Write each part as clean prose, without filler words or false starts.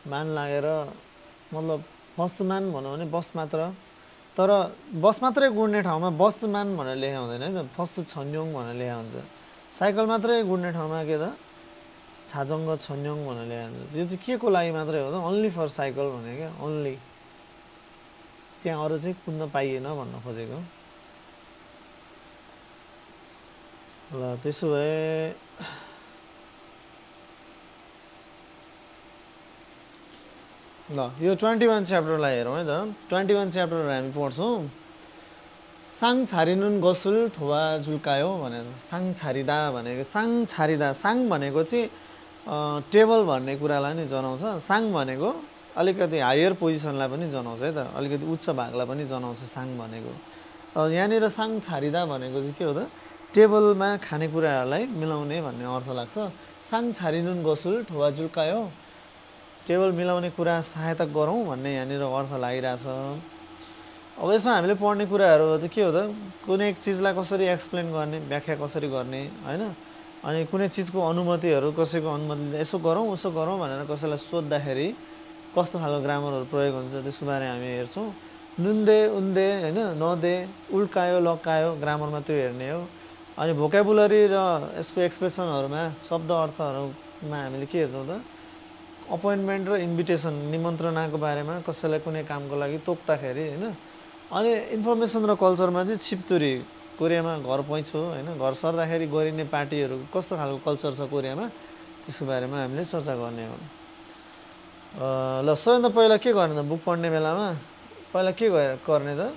मान लागेर मतलब बसमान भनौँ भने बस मात्र, तर बस मात्रै गुड्ने ठाउँमा बसमान भनेर लेखा हुँदैन है त, बस छन्योङ भनेर लेखा हुन्छ। साइकल मात्रै गुड्ने ठाउँमा के त छाजङ्ग छन्योङ भनेर लेखा हुन्छ। यो चाहिँ के को लागि मात्रै हो त, ओन्ली फर साइकल भने क्या, ओन्ली, त्यहाँ अरू चाहिँ कुद्न पाइएन भन्न खोजेको। ल त्यसो भए ल यो 21 च्याप्टरलाई हेरौँ है त। 21 च्याप्टर हामी पढ्छौँ। साङ छारिनुन गसुल थोवा जुल्कायो भनेर, साङ छारिदा भनेको, साङ छारिदा, साङ भनेको चाहिँ टेबल भन्ने कुरालाई नि जनाउँछ। साङ भनेको अलिकति हायर पोजिसनलाई पनि जनाउँछ है त, अलिकति उच्च भागलाई पनि जनाउँछ साङ भनेको। यहाँनिर साङ छारिदा भनेको चाहिँ के हो त, टेबलमा खानेकुराहरूलाई मिलाउने भन्ने अर्थ लाग्छ। साङ छारिनुन गसुल थोवा जुल्कायो, टेबल मिलाउने कुरा सहायता गरौँ भन्ने यहाँनिर अर्थ लागिरहेछ। अब यसमा हामीले पढ्ने कुराहरू त के हो त, कुनै एक चिजलाई कसरी एक्सप्लेन गर्ने, व्याख्या कसरी गर्ने होइन, अनि कुनै चिजको अनुमतिहरू, कसैको अनुमति यसो गरौँ उसो गरौँ भनेर कसैलाई सोद्धाखेरि कस्तो खालको ग्रामरहरू प्रयोग हुन्छ त्यसको बारे हामी हेर्छौँ। नुन्दे उन्दे होइन, नदे, उल्कायो लकायो, ग्रामरमा त्यो हेर्ने हो। अनि भोकाबुलरी र यसको एक्सप्रेसनहरूमा, शब्द अर्थहरूमा हामीले के हेर्छौँ त, अपोइन्टमेन्ट र इन्भिटेसन, निमन्त्रणाको बारेमा, कसैलाई कुनै कामको लागि तोक्दाखेरि होइन। अनि इन्फर्मेसन र कल्चरमा चाहिँ छिप्तुरी, कोरियामा घर पैँचो होइन, घर सर्दाखेरि गरिने पार्टीहरू कस्तो खालको कल्चर छ कोरियामा, त्यसको बारेमा हामीले चर्चा गर्ने हो। ल सबैभन्दा पहिला के गर्ने त, बुक पढ्ने बेलामा पहिला के गर्ने त,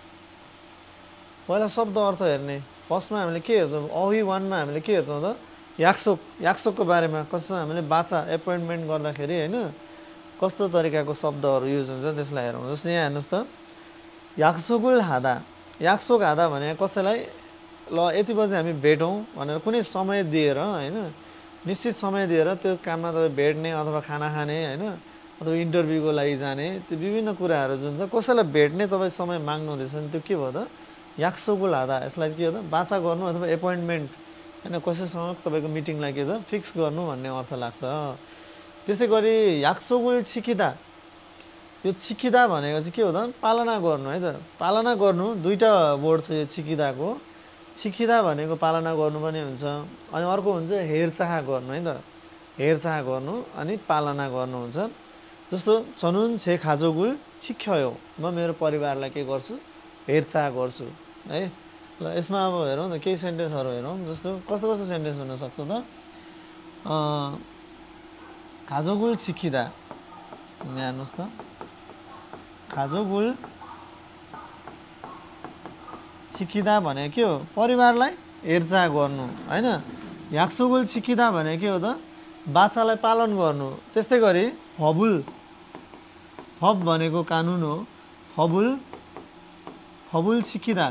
पहिला शब्द अर्थ हेर्ने। फर्स्टमा हामीले के हेर्छौँ, अहि वानमा हामीले के हेर्छौँ त, याक्सोक, याक्सोकको बारेमा, कसो हामीले बाचा एपोइन्टमेन्ट गर्दाखेरि होइन कस्तो तरिकाको शब्दहरू युज हुन्छ त्यसलाई हेरौँ। जस्तै यहाँ हेर्नुहोस् त, याक्सोकुल हादा, याक्सोक हादा भने कसैलाई ल यति बजी हामी भेटौँ भनेर कुनै समय दिएर होइन, निश्चित समय दिएर त्यो काममा तपाईँ भेट्ने अथवा खाना खाने होइन, अथवा इन्टरभ्यूको लागि जाने, त्यो विभिन्न कुराहरू जुन छ, कसैलाई भेट्ने तपाईँ समय माग्नु हुँदैछ भने त्यो के भयो त, याक्सोकुल हादा। यसलाई के हो त, बाचा गर्नु अथवा एपोइन्टमेन्ट होइन, कसैसँग तपाईँको मिटिङलाई के त फिक्स गर्नु भन्ने अर्थ लाग्छ। त्यसै गरी याक्सोकुल छिकिदा, यो छिकिदा भनेको चाहिँ के हो त, पालना गर्नु है त, पालना गर्नु, दुईवटा वर्ड छ यो छिकिदाको। छिकिदा भनेको पालना गर्नु पनि हुन्छ, अनि अर्को हुन्छ हेरचाह गर्नु है त, हेरचाह गर्नु अनि पालना गर्नु हुन्छ। जस्तो छनुन छे खाजोगुल छिख्यो, म मेरो परिवारलाई के गर्छु, हेरचाह गर्छु है। ल यसमा अब हेरौँ न केही सेन्टेन्सहरू हेरौँ। जस्तो कस्तो कस्तो सेन्टेन्स हुनसक्छ त, खाजोगुल छिकिदा, यहाँ हेर्नुहोस् त, खाजोगुल छिकिदा भने के हो, परिवारलाई हेरचाह गर्नु होइन। याक्सोगुल छिकिदा भने के हो त, बाचालाई पालन गर्नु। त्यस्तै गरी हबुल, हब भनेको कानुन हो, हबुल, हबुल छिकिदा,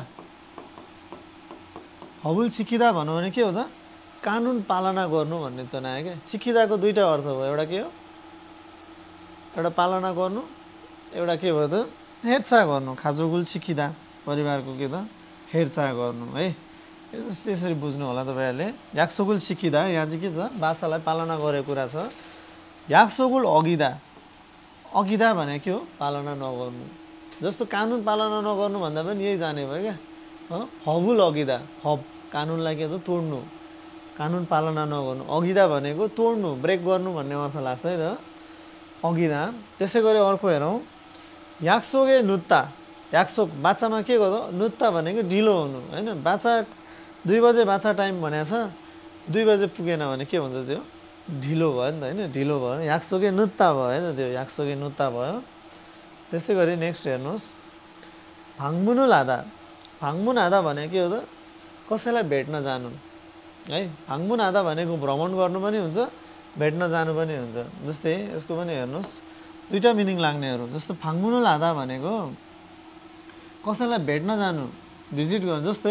हबुल छिकिदा भन्नु भने के हो त, कानुन पालना गर्नु भन्ने जनायो क्या। छिकिदाको दुईवटा अर्थ भयो, एउटा के हो, एउटा पालना गर्नु, एउटा के भयो त हेरचाह गर्नु। खाजोगुल छिकिदा परिवारको के त हेरचाह गर्नु है। यसरी बुझ्नु होला तपाईँहरूले। याक्सोगुल छिकिदा यहाँ चाहिँ के छ, बाछालाई पालना गरेको कुरा छ। याक्सोगुल अगिदा, अगिदा भने के हो, पालना नगर्नु। जस्तो कानुन पालना नगर्नु भन्दा पनि यही जाने भयो क्या। हबुल अगिदा, हब कानुनलाई के त तोड्नु, कानुन पालना नगर्नु। अगिदा भनेको तोड्नु, ब्रेक गर्नु भन्ने अर्थ लाग्छ है त, अगिदा। त्यसै गरी अर्को हेरौँ, याक्सोगे नुत्ता, याक्सोक बाछामा के गर्दा, नुत्ता भनेको ढिलो हुनु होइन। बाछा 2 बजे बाछा टाइम भनेको छ, 2 बजे पुगेन भने के भन्छ, त्यो ढिलो भयो नि त होइन, ढिलो भयो, याक्सोगे नुत्ता भयो होइन, त्यो याक्सोगे नुत्ता भयो। त्यस्तै गरी नेक्स्ट हेर्नुहोस्, भाङमुनु लादा, भाङमुन हादा भने के हो त, कसैलाई भेट्न जानु है। भाङमुन हादा भनेको भ्रमण गर्नु पनि हुन्छ, भेट्न जानु पनि हुन्छ। जस्तै यसको पनि हेर्नुहोस्, दुईवटा मिनिङ लाग्नेहरू। जस्तो भाङमुनु लादा भनेको कसैलाई भेट्न जानु, भिजिट गर्नु। जस्तै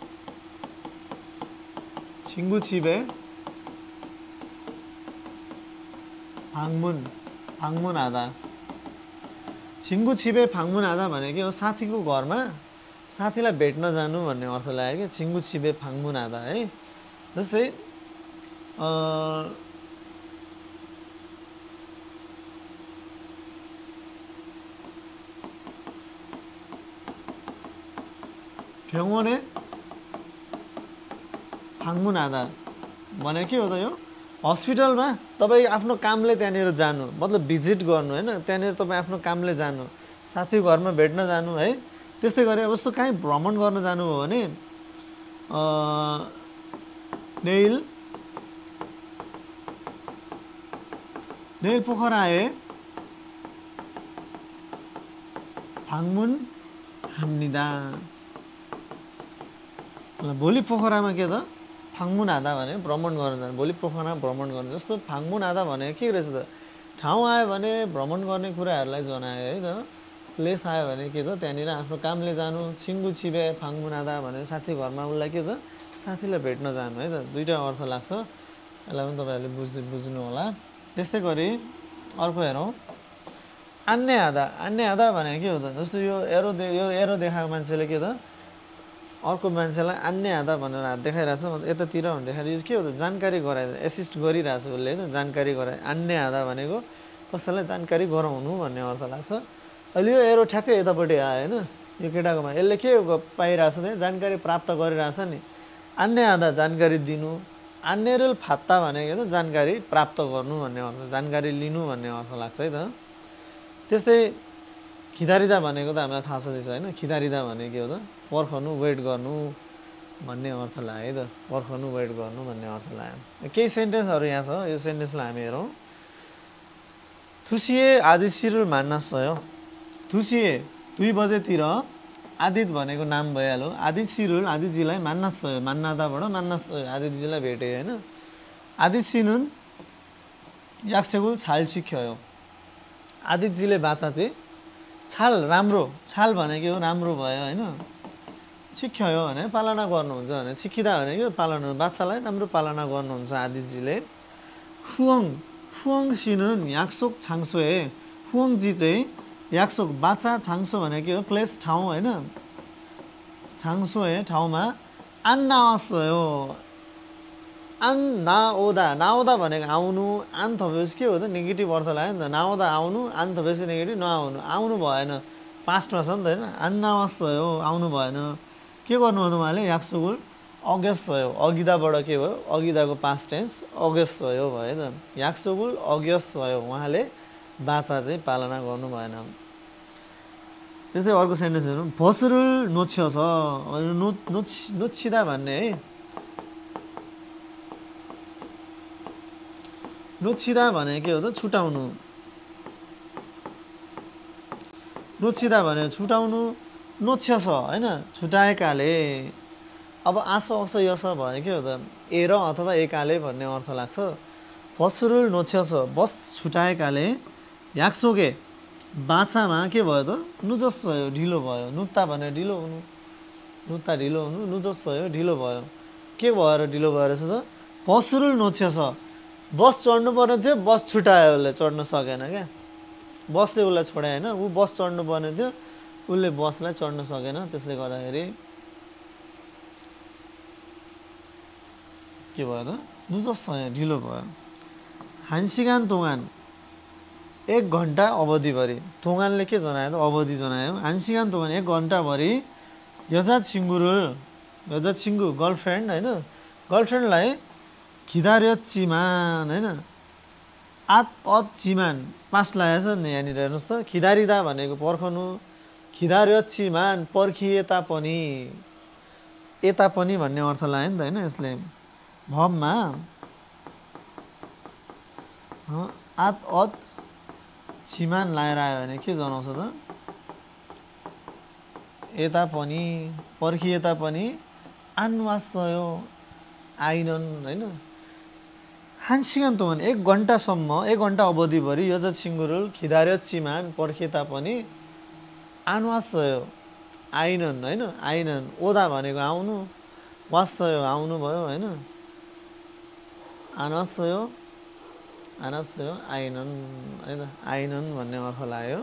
छिङ्गु छिबे भाङमुन, भाङमुन हादा, छिङ्गु छिबे भाङमुन हादा भने के हो, साथीको घरमा साथीलाई भेट्न जानु भन्ने अर्थ लाग्यो क्या, छिङ्गु छिबे भाङमुन हादा है। जस्तै 병원에 방문하다 भने के हो त यो हस्पिटलमा तपाईँ आफ्नो कामले त्यहाँनिर जानु मतलब भिजिट गर्नु हैन त्यहाँनिर तपाईँ आफ्नो कामले जानु साथी घरमा भेट्न जानु है त्यस्तै गरे अब जस्तो कहीँ भ्रमण गर्न जानु हो भने 내일 पोखरा에 방문합니다. भोलि पोखरामा के त 방문하다 भने भ्रमण गर्न जानु भोलि पोखरा भ्रमण गर्न जस्तो 방문하다 भने के रहेछ त ठाउँ आयो भने भ्रमण गर्ने कुराहरूलाई जनायो है त प्लेस आयो भने के त त्यहाँनिर आफ्नो कामले जानु छिङ्गु छिबे 방문하다 भने साथी घरमा उसलाई के त साथीलाई भेट्न जानु है त दुईटा अर्थ लाग्छ यसलाई पनि तपाईहरुले बुझ्नु होला त्यस्तै गरी अर्को हेरौं अन्यहादा भने के हो त जस्तो यो एरो देखाएको मान्छेले के त अर्को मान्छेलाई अन्यहादा भनेर हात देखाइराछ यतातिर भन्दाखेरि के हो त जानकारी गराइ एसिस्ट गरिराछ उसले त जानकारी गराइ अन्यहादा भनेको कसैलाई जानकारी गराउनु भन्ने अर्थ लाग्छ अहिले यो एरो ठ्याक्कै यतापट्टि आयो हैन यो केटाकोमा यसले के पाइराछ त जानकारी प्राप्त गरिराछ नि अन्यहादा जानकारी दिनु अन्यरल फात्ता भनेको त जानकारी प्राप्त गर्नु भन्ने अर्थ जानकारी लिनु भन्ने अर्थ लाग्छ है त त्यस्तै खिदारिदा भनेको त हामीलाई थाहा छँदैछ हैन खिदारिदा भनेको के हो त पर्खनु वेट गर्नु भन्ने अर्थ लाग्यो है त पर्खनु वेट गर्नु भन्ने अर्थ लाग्यो केही सेन्टेन्सहरु यहाँ छ यो सेन्टेन्सलाई हामी हेरौं थुसिए आदिसिरुल मान्नासयो थुसिए 2 बजेतिर आदित भनेको नाम भइहाल्यो आदिसिरुल आदितजीलाई मान्नासयो मान्नादाबाट मान्नासयो आदितजीलाई भेटे हैन आदिसिनुन याक्सेगुल छाल सिख्यो आदितजीले बाचा चाहिँ छाल राम्रो छाल भनेको हो राम्रो भयो हैन सिख्यो भने पालना गर्नुहुन्छ भने सिकिदा भनेको पालना बाछालाई राम्रो पालना गर्नुहुन्छ आदितजीले हुअङ 씨는 약속 장소에 हुअङजी चाहिँ 약속 बाचा 장소 भनेको हो प्लेस ठाउँ हैन 장소에 ठाउँमा 안 나왔어요 안 나오다 भनेको आउनु 안 थपेपछि के हो त नेगेटिभ अर्थ लाग्यो नि त नाउँदा आउनु 안 थपेपछि नेगेटिभ नआउनु आउनु भएन पास्टमा छ नि त हैन 안 나왔어요 आउनु भएन के गर्नु हो त उहाँले 약속을 어겼어요 어기다बाट के भयो अगिदाको पास्ट टेन्स 어겼어요 भयो त 약속을 어겼어요 उहाँले बाचा चाहिँ पालना गर्नु भएन त्यसै अर्को सेन्टेन्स हेरौँ बस를 놓쳐서 놓치다 भन्ने है 놓치다 भने के हो त छुटाउनु 놓치다 भने छुटाउनु 놓쳐서 हैन छुटाएकाले अब आसो असो यस भने के हो त एर अथवा एकाले भन्ने अर्थ लाग्छ बस를 놓쳐서 बस छुटाएकाले 약속에 बाचामा के भयो त नुजस्सयो ढिलो भयो नुत्ता भने ढिलो हुनु नुत्ता ढिलो हुनु नुजस्सयो ढिलो भयो के भएर ढिलो भयो रहेछ त बस를 놓쳐서 बस चढ्नु पर्ने थियो बस छुटायो उसले चढ्न सकेन क्या बसले उसलाई छोडायो हैन उ बस चढ्नु पर्ने थियो उसले बसलाई चढ्न सकेन त्यसले गर्दाखेरि के भयो त नुजस्सयो ढिलो भयो 1 시간 동안 1 घण्टा अवधिभरि 동안ले के जनायो त अवधि जनायो 1 시간 동안 1 घण्टाभरि 여자친구 गर्लफ्रेन्ड हैन गर्लफ्रेन्डलाई 기다렸지만 हैन 앗었지만 पास्ट लागेछ नि यहाँनिर हेर्नुस् त खिदारिदा भनेको पर्खनु खिदा렸지만 पर्खिए तापनि एता पनि भन्ने अर्थ लाग्यो नि त हैन यसले भममा 앗었지만 लाएर आयो भने के जनाउँछ त एता पनि पर्खिए तापनि 안 왔어요 आइनन् हैन 1 시간 동안 1 घण्टासम्म 1 घण्टा अवधिभरि 여자친구를 기다렸지만 पर्खे तापनि 안 왔어요 आइनन् हैन आइनन् 오다 भनेको आउनु 왔어요 आउनु भयो हैन 안 왔어요 आइनन् हैन आइनन् भन्ने अर्थ लाग्यो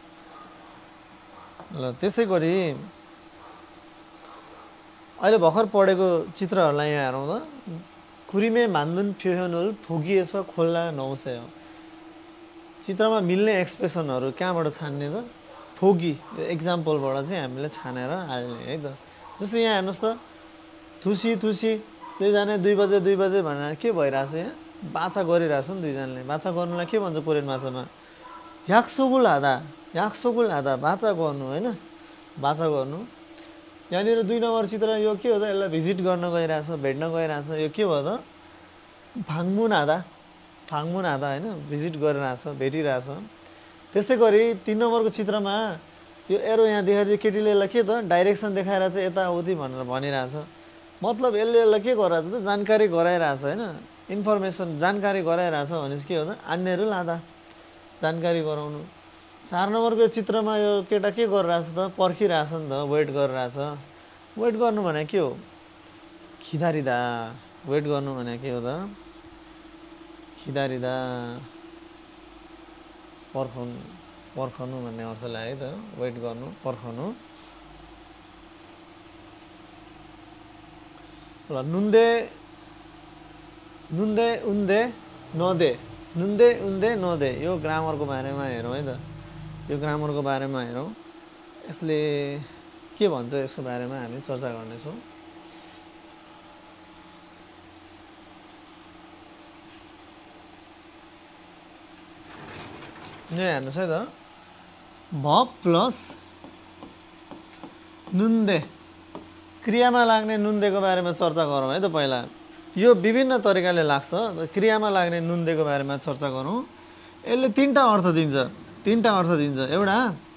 ल त्यसै गरी अहिले भर्खर पढेको चित्रहरुलाई यहाँ हेरौँ त कुरिमे 만든 표현을 보기에서 골라 넣으세요 चित्रमा मिल्ने एक्सप्रेसनहरु कहाँबाट छान्ने त फोगी एक्जाम्पलबाट चाहिँ हामीले छानेर हाल्ने है त जस्तो यहाँ हेर्नुहोस् त थुसी थुसी दुईजना 2 बजे 2 बजे भनेर के भइरहेछ यहाँ बाछा गरिरहेछ नि दुईजनाले बाछा गर्नुलाई के भन्छ कोरियन भाषामा याक्सोगुल हादा बाछा गर्नु होइन बाछा गर्नु यहाँनिर 2 नम्बर चित्र यो के हो त यसलाई भिजिट गर्न गइरहेछ भेट्न गइरहेछ यो के भयो त फाङमुन हादा होइन भिजिट गरिरहेछ भेटिरहेछ त्यस्तै गरी 3 नम्बरको चित्रमा यो एरो यहाँ देखाइदियो केटीले यसलाई के त डाइरेक्सन देखाएर चाहिँ यताउति भनेर भनिरहेछ मतलब यसले यसलाई के गराइरहेछ त जानकारी गराइरहेछ होइन इन्फर्मेसन जानकारी गराइरहेछ भनेपछि के हो त अन्यहरू लादा जानकारी गराउनु 4 नम्बरको चित्रमा यो केटा के गरिरहेछ त पर्खिरहेछ नि त वेट गरिरहेछ वेट गर्नु भने के हो खिदारिदा वेट गर्नु भने के हो त खिदारिदा पर्खनु भन्ने अर्थ लाग्यो त वेट गर्नु पर्खनु ल नुन्दे उन्दे नदे यो ग्रामरको बारेमा हेरौँ है त यो ग्रामरको बारेमा हेरौँ यसले के भन्छ यसको बारेमा हामी चर्चा गर्नेछौँ यहाँ हेर्नुहोस् है त भब प्लस नुन्दे क्रियामा लाग्ने नुन्देको बारेमा चर्चा गरौँ है त पहिला यो विभिन्न तरिकाले लाग्छ क्रियामा लाग्ने नुन्देको बारेमा चर्चा गरौँ यसले 3टा अर्थ दिन्छ एउटा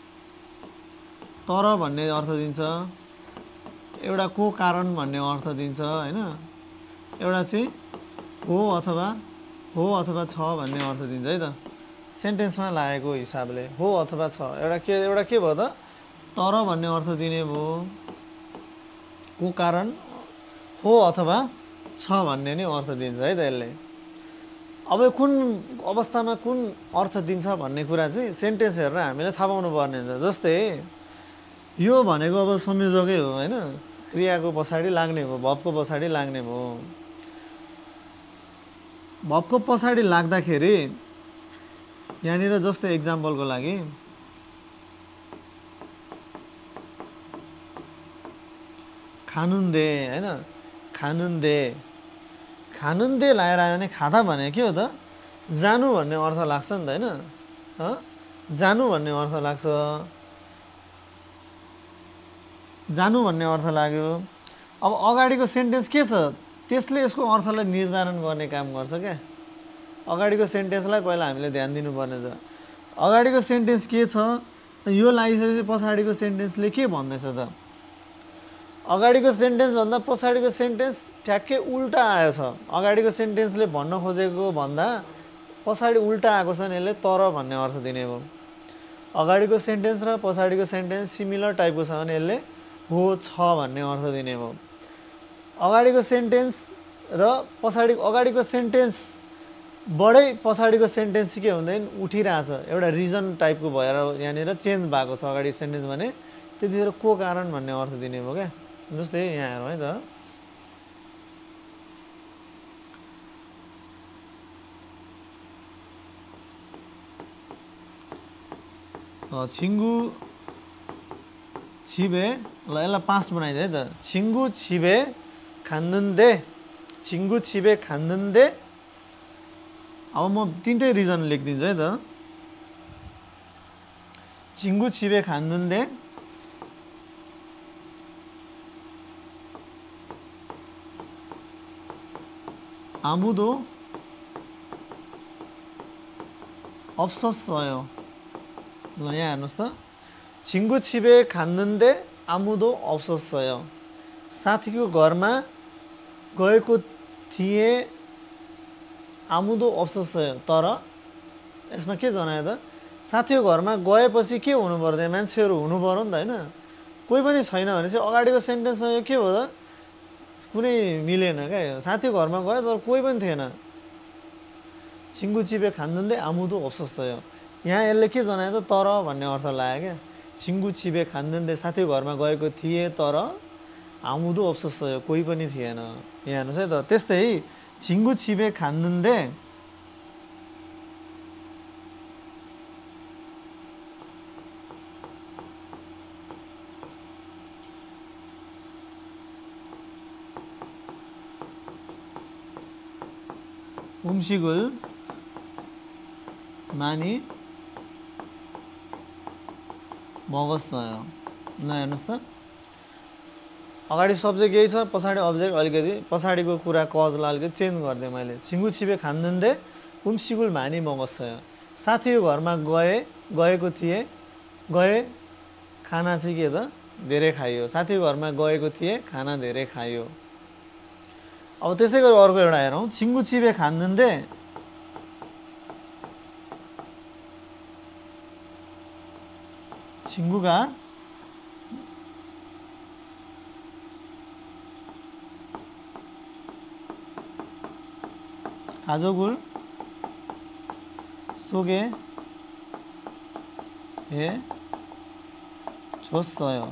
तर भन्ने अर्थ दिन्छ एउटा को कारण भन्ने अर्थ दिन्छ होइन एउटा चाहिँ हो अथवा छ भन्ने अर्थ दिन्छ है त सेन्टेन्समा लागेको हिसाबले हो अथवा छ एउटा के भयो त तर भन्ने अर्थ दिने भयो को कारण हो अथवा छ भन्ने नि अर्थ दिन्छ है त यसले अब कुन अवस्थामा कुन अर्थ दिन्छ भन्ने कुरा चाहिँ सेन्टेन्स हेरेर हामीले थाहा पाउनु पर्ने हुन्छ जस्तै यो भनेको अब संयोजकै हो होइन क्रियाको पछाडि लाग्ने भयो भबको पछाडि लाग्ने भयो भबको पछाडि लाग्दाखेरि यहाँनिर जस्तै एक्जाम्पलको लागि खानुन्दे होइन खानुन्दे लाएर आयो भने खादा भने के हो त जानु भन्ने अर्थ लाग्छ नि त होइन जानु भन्ने अर्थ लाग्छ जानु भन्ने अर्थ लाग्यो अब अगाडिको सेन्टेन्स के छ त्यसले यसको अर्थलाई निर्धारण गर्ने काम गर्छ क्या अगाडिको सेन्टेन्सलाई पहिला हामीले ध्यान दिनुपर्ने छ अगाडिको सेन्टेन्स के छ यो लागिसकेपछि पछाडिको सेन्टेन्सले के भन्दैछ त अगाडिको सेन्टेन्स भन्दा पछाडिको सेन्टेन्स ठ्याक्कै उल्टा आएछ अगाडिको सेन्टेन्सले भन्न खोजेको भन्दा पछाडि उल्टा आएको छ नि यसले तर भन्ने अर्थ दिने भयो अगाडिको सेन्टेन्स र पछाडिको सेन्टेन्स सिमिलर टाइपको छ भने यसले हो छ भन्ने अर्थ दिने भयो अगाडिको सेन्टेन्स र अगाडिको सेन्टेन्स बढै पछाडिको सेन्टेन्स के हुँदैन उठिरहेछ एउटा रिजन टाइपको भएर यहाँनिर चेन्ज भएको छ अगाडिको सेन्टेन्स भने त्यतिखेर को कारण भन्ने अर्थ दिने भयो क्या जस्तै यहाँ हेरौँ है त छिङ्गु छिबे ल यसलाई पास्ट बनाइदिए है त छिङ्गु छिबे खान्नुन्दे अब म 3टै रिजन लेखिदिन्छु है त छिङ्गु छिबे खान्नुन्दे 아무도 없었어요. ल यहाँ हेर्नुहोस् त 친구 집에 갔는데 아무도 없었어요. साथीको घरमा गएको थिए आमुदो 없었어요. तर यसमा के जनायो त साथीको घरमा गएपछि के हुनु पर्दैन मान्छेहरू हुनु पर्यो नि त हैन कोही पनि छैन भने चाहिँ अगाडिको सेन्टेन्समा यो के हो त कुनै मिलेन क्या यो साथीको घरमा गयो तर कोही पनि थिएन 친구 집에 갔는데 아무도 없었어요. यहाँ यसले के जनायो त तर भन्ने अर्थ लाग्यो क्या 친구 집에 갔는데 साथीको घरमा गएको थिए तर 아무도 없었어요. कोही पनि थिएन यहाँ हेर्नुहोस् है त त्यस्तै 친구 집에 갔는데 음식을 많이 먹었어요. ल हेर्नुहोस् त अगाडि सब्जेक्ट यही छ पछाडि अब्जेक्ट अलिकति पछाडिको कुरा कजलाई अलिकति चेन्ज गरिदिएँ मैले छिङ्गु छिपे खान्नुन्दे 음식을 많이 먹었어요. साथीको घरमा गएको थिएँ गए खाना चाहिँ के त धेरै खाइयो साथीको घरमा गएको थिएँ खाना धेरै खाइयो अब त्यसै गरी अर्को एउटा हेरौँ छिङ्गु छिपे खान्नुन्दे 친구가 가족을 소개해 줬어요.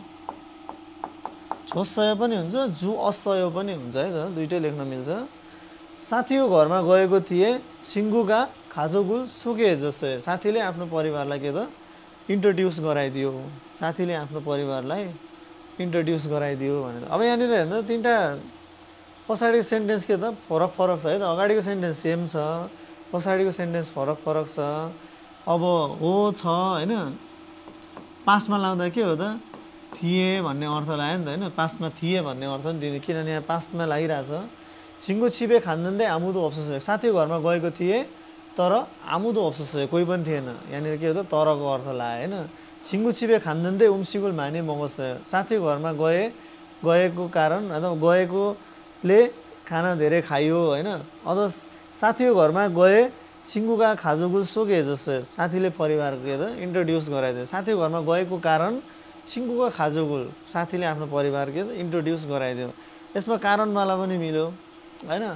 줬어요 पनि हुन्छ जुअसयो पनि हुन्छ है त दुईटै लेख्न मिल्छ साथीको घरमा गएको थिए 친구가 가족을 소개해 줬어요. साथीले आफ्नो परिवारलाई के त इन्ट्रोड्युस गराइदियो साथीले आफ्नो परिवारलाई इन्ट्रोड्युस गराइदियो भनेर अब यहाँनिर हेर्नु तीनटा पछाडिको सेन्टेन्स के त फरक फरक छ है त अगाडिको सेन्टेन्स सेम छ पछाडिको सेन्टेन्स फरक फरक छ अब हो छ हैन पास्टमा लाउँदा के हो त थिए भन्ने अर्थ लाग्यो नि त हैन पास्टमा थिए भन्ने अर्थ नि दिने किनभने यहाँ पास्टमा लागिरहेछ छिङ्गु छिपे खान्दै आमुदो अप्सस साथीको घरमा गएको थिए तर आमुदो अप्सस कोही पनि थिएन यहाँनिर के हो त तरको अर्थ लाग्यो हैन छिङ्गु छिपे खान्दै 음식을 많이 먹었어요. साथीको घरमा गएको कारण अथवा गएकोले खाना धेरै खाइयो हैन अथवा साथीको घरमा गए 친구가 가족을 소개해줬어요. साथीले परिवारको के त इन्ट्रोड्युस गराइदियो साथीको घरमा गएको कारण 친구가 가족을 साथीले आफ्नो परिवार के त इन्ट्रोड्युस गराइदियो यसमा कारणवाला पनि मिल्यो हैन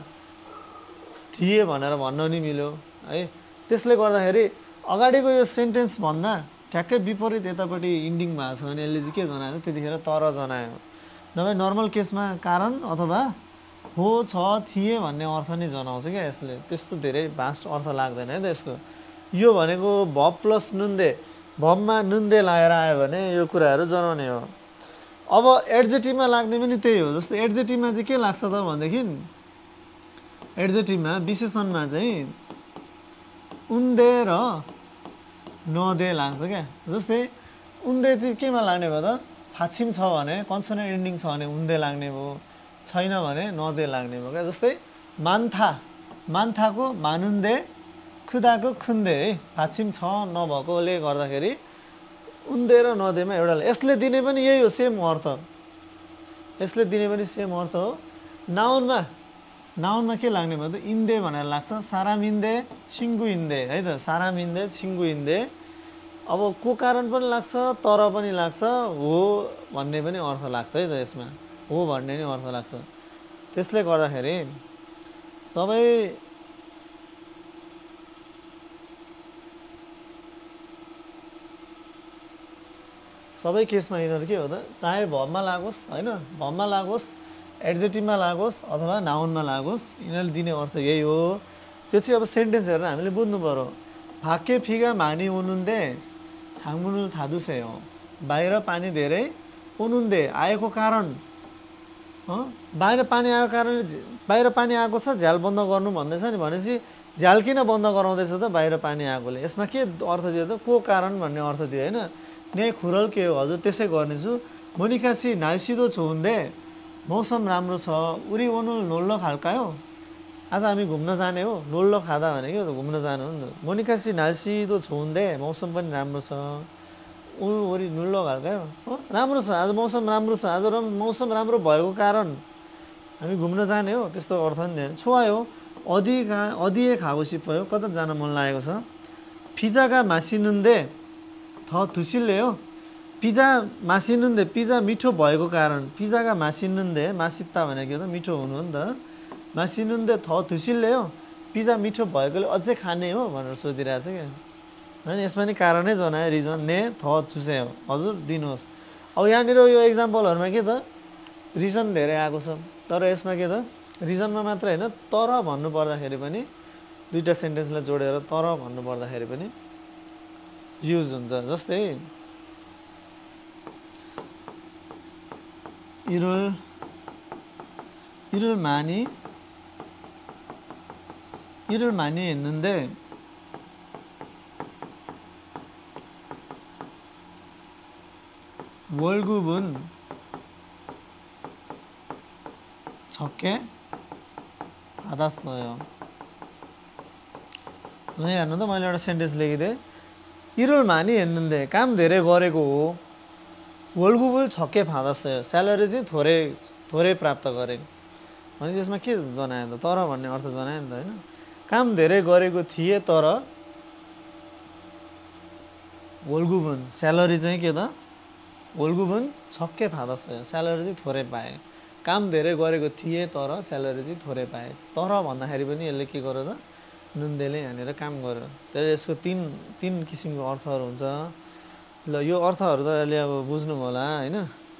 थिए भनेर भन्न नि मिल्यो है त्यसले गर्दाखेरि अगाडिको यो सेन्टेन्स भन्दा ठ्याक्कै विपरीत यतापट्टि इन्डिङ भएको छ भने यसले चाहिँ के जनायो त्यतिखेर तर जनायो नभए नर्मल केसमा कारण अथवा हो छ थिए भन्ने अर्थ नै जनाउँछ क्या यसले त्यस्तो धेरै भास्ट अर्थ लाग्दैन है त यसको यो भनेको भब प्लस नुन्दे भबमा नुन्दे लगाएर आयो भने यो कुराहरू जनाउने हो अब एड्जेक्टिभमा लाग्ने पनि त्यही हो जस्तो एड्जेक्टिभमा चाहिँ के लाग्छ त भनेदेखि एड्जेक्टिभमा विशेषणमा चाहिँ उन्दे र नदे लाग्छ क्या जस्तै उन्दे चाहिँ केमा लाग्ने भयो त फाछिम छ भने कन्सोनेन्ट एन्डिङ छ भने उन्दे लाग्ने भयो छैन भने नदे लाग्ने भयो क्या जस्तै मान्थाको मानुन्दे खुदाको खुन्दे है फाछिम छ नभएकोले गर्दाखेरि उन्दे र नदेमा एउटा यसले दिने पनि यही हो सेम अर्थ यसले दिने पनि सेम अर्थ हो नाउनमा के लाग्ने भयो त इन्दे भनेर लाग्छ सारामिन्दे छिङ्गु इन्दे है त सारामिन्दे छिङ्गु इन्दे अब को कारण पनि लाग्छ तर पनि लाग्छ हो भन्ने पनि अर्थ लाग्छ है त यसमा हो भन्ने नै अर्थ लाग्छ त्यसले गर्दाखेरि सबै केसमा यिनीहरू के हो त चाहे भबमा लागोस् हैन भबमा लागोस् एड्जेक्टिभमा लागोस् अथवा नाउनमा लागोस् यिनीहरूले दिने अर्थ यही हो त्यो चाहिँ अब सेन्टेन्स हेरेर हामीले बुझ्नु पर्यो भाके फिगा मानी ओनुन्दे छाङ्मुनु थादुसेयो बाहिर पानी धेरै ओनुन्दे आएको कारण बाहिर पानी आएको कारण बाहिर पानी आएको छ झ्याल बन्द गर्नु भन्दैछ नि भनेपछि झ्याल किन बन्द गराउँदैछ त बाहिर पानी आएकोले यसमा के अर्थ दियो त को कारण भन्ने अर्थ दियो हैन ने खुरल के हो हजुर त्यसै गर्नेछु मोनिकासी नाइसिदो छोउन्दे मौसम राम्रो छ उरी ओनु नोल्लो खाल्कायो आज हामी घुम्न जाने हो नोल्लो खादा भने के हो त घुम्न जानु हो नि त मोनिकासी नाइसिदो छोउन्दे मौसम पनि राम्रो छ वरि नोल्लो खाल्कायो हो राम्रो छ आज मौसम राम्रो छ आज मौसम राम्रो भएको कारण हामी घुम्न जाने हो त्यस्तो अर्थ नि छोआयो अदिए खाएको सिपायो कता जान मन लागेको छ पिजागा मासिनुन्दे थ थुसिल्ले हो पिजा मासिनुन्दे पिजा मिठो भएको कारण पिजागा मासिनुन्दे मासित्ता भनेको त मिठो हुनु हो नि त मासिनुन्दे थ थुसिल्ले हो पिजा मिठो भएकोले अझै खाने हो भनेर सोधिरहेको छ क्या हैन यसमा नि कारणै जनायो रिजन ने थ चुसे हो हजुर दिनुहोस् अब यहाँनिर यो एक्जाम्पलहरुमा के त रिजन धेरै आएको छ तर यसमा के त रिजनमा मात्र हैन तर भन्नु पर्दाखेरि पनि दुईटा सेन्टेन्सलाई जोडेर तर भन्नु पर्दाखेरि पनि युज हुन्छ जस्तै इरुल मानी 일을 많이 했는데 월급은 적게 받았어요. यहाँ हेर्नु त मैले एउटा सेन्टेन्स लेखिदिएँ 일을 많이 했는데 काम धेरै गरेको 월급을 적게 받았어요. स्यालेरी चाहिँ थोरै प्राप्त गरे भनेपछि यसमा के जनायो त तर भन्ने अर्थ जनायो नि त हैन काम धेरै गरेको थिए तर 월급은 स्यालेरी चाहिँ के त 월급은 적게 받았어요. स्यालेरी चाहिँ थोरै पाए काम धेरै गरेको थिए तर स्यालेरी चाहिँ थोरै पाए तर भन्दाखेरि पनि यसले के गर्यो त नुनदेले यहाँनिर काम गर्यो त्यसले यसको तीन किसिमको अर्थहरू हुन्छ ल यो अर्थहरू त अहिले अब बुझ्नु होला हैन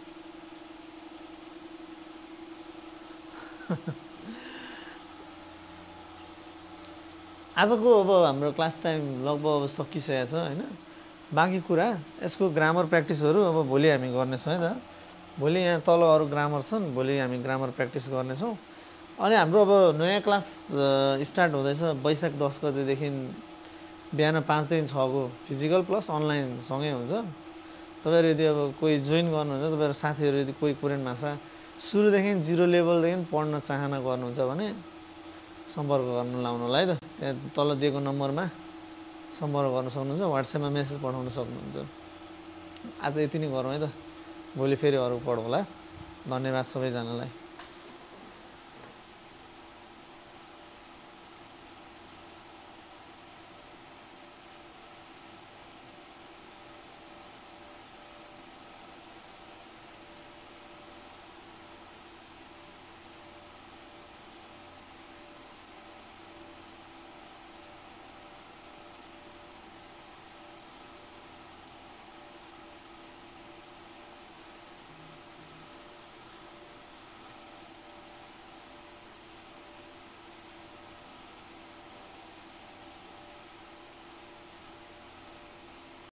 आजको अब हाम्रो क्लास टाइम लगभग सकिसकेको छ हैन बाँकी कुरा यसको ग्रामर प्र्याक्टिसहरू अब भोलि हामी गर्नेछौँ है त भोलि यहाँ तल अरू ग्रामर छन् भोलि हामी ग्रामर प्र्याक्टिस गर्नेछौँ अनि हाम्रो अब नयाँ क्लास स्टार्ट हुँदैछ वैशाख 10 गतेदेखि बिहान 5 देखि 6 को फिजिकल प्लस अनलाइन सँगै हुन्छ तपाईहरु यदि अब कोही जोइन गर्नुहुन्छ तपाईहरु साथीहरु यदि कोही कोरियन भाषा सुरुदेखि जिरो लेभलदेखि पढ्न चाहना गर्नुहुन्छ भने सम्पर्क गर्न लाउनु होला है त त्यहाँ तल दिएको नम्बरमा सम्पर्क गर्न सक्नुहुन्छ व्हाट्सएपमा मेसेज पठाउन सक्नुहुन्छ आज यति नै गरौँ है त भोलि फेरि अरु पढौँला धन्यवाद सबैजनालाई